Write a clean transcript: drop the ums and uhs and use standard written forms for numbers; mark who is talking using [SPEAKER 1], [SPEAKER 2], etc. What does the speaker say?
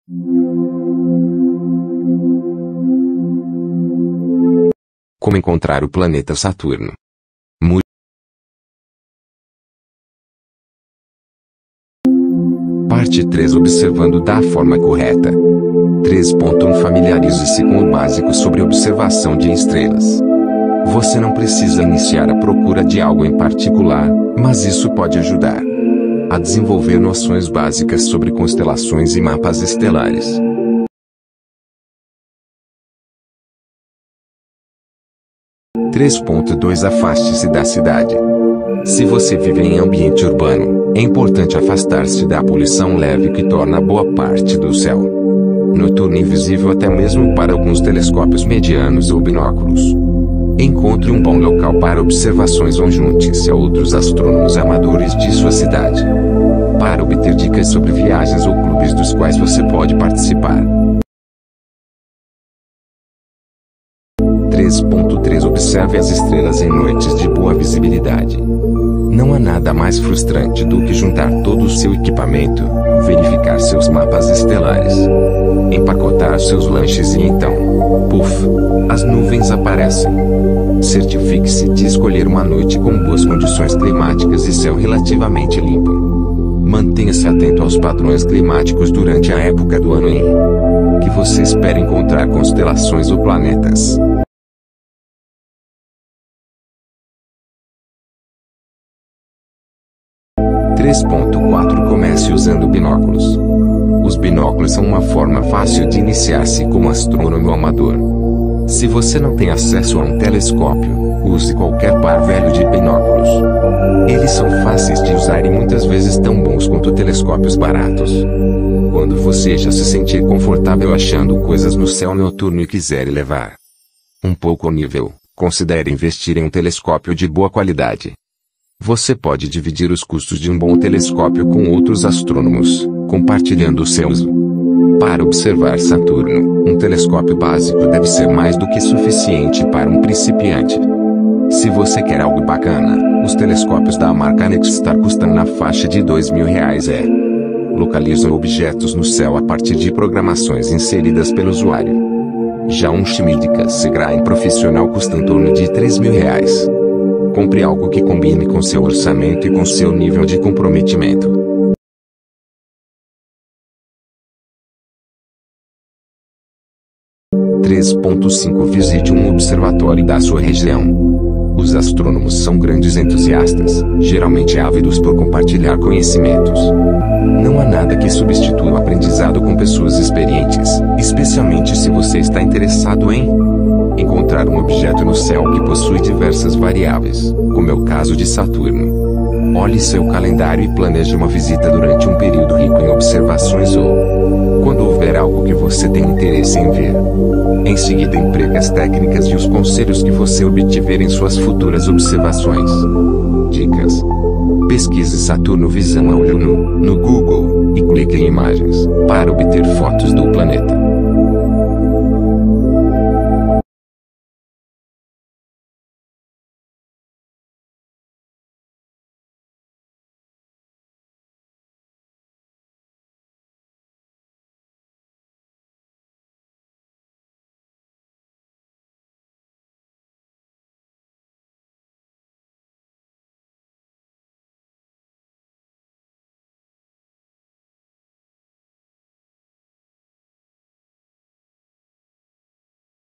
[SPEAKER 1] Como encontrar o planeta Saturno? Parte 3. Observando da forma correta. 3.1 Familiarize-se com o básico sobre observação de estrelas. Você não precisa iniciar a procura de algo em particular, mas isso pode ajudar a desenvolver noções básicas sobre constelações e mapas estelares. 3.2 Afaste-se da cidade. Se você vive em ambiente urbano, é importante afastar-se da poluição leve que torna boa parte do céu noturno invisível até mesmo para alguns telescópios medianos ou binóculos. Encontre um bom local para observações ou junte-se a outros astrônomos amadores de sua cidade para obter dicas sobre viagens ou clubes dos quais você pode participar. 3.3 Observe as estrelas em noites de boa visibilidade. Não há nada mais frustrante do que juntar todo o seu equipamento, verificar seus mapas estelares, empacotar seus lanches e então, puf, as nuvens aparecem. Certifique-se de escolher uma noite com boas condições climáticas e céu relativamente limpo. Mantenha-se atento aos padrões climáticos durante a época do ano em que você espera encontrar constelações ou planetas. 3.4 Comece usando binóculos. Os binóculos são uma forma fácil de iniciar-se como astrônomo amador. Se você não tem acesso a um telescópio, use qualquer par velho de binóculos. Eles são fáceis de usar e muitas vezes tão bons quanto telescópios baratos. Quando você já se sentir confortável achando coisas no céu noturno e quiser elevar um pouco o nível, considere investir em um telescópio de boa qualidade. Você pode dividir os custos de um bom telescópio com outros astrônomos, compartilhando o seu uso. Para observar Saturno, um telescópio básico deve ser mais do que suficiente para um principiante. Se você quer algo bacana, os telescópios da marca Nexstar custam na faixa de R$ 2.000. Localizam objetos no céu a partir de programações inseridas pelo usuário. Já um Schmidt Cassegrain profissional custa em torno de R$ 3.000. Compre algo que combine com seu orçamento e com seu nível de comprometimento. 3.5 Visite um observatório da sua região. Os astrônomos são grandes entusiastas, geralmente ávidos por compartilhar conhecimentos. Não há nada que substitua o aprendizado com pessoas experientes, especialmente se você está interessado em encontrar um objeto no céu que possui diversas variáveis, como é o caso de Saturno. Olhe seu calendário e planeje uma visita durante um período rico em observações ou quando houver algo que você tem interesse em ver. Em seguida, empregue as técnicas e os conselhos que você obtiver em suas futuras observações. Dicas: pesquise Saturno visão a olho nu no Google e clique em imagens para obter fotos do planeta.